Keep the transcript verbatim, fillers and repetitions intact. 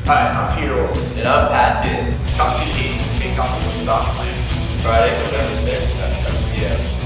Hi, I'm Peter Olds. And I'm Pat Din. Come see ACES take on the Woodstock Slammers. Friday, November sixth at seven p m